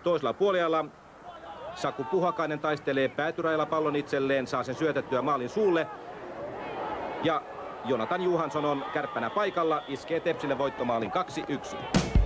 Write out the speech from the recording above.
Toisella puolella Saku Puhakainen taistelee päätyrajalla pallon itselleen, saa sen syötettyä maalin suulle. Ja Jonathan Johansson on kärppänä paikalla, iskee Tepsille voittomaalin 2-1.